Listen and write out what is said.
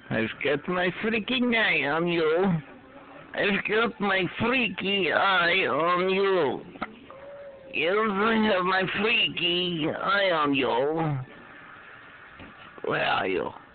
I've got my freaking eye on you. I've got my freaky eye on you. Yes, I have my freaky eye on you. Where are you?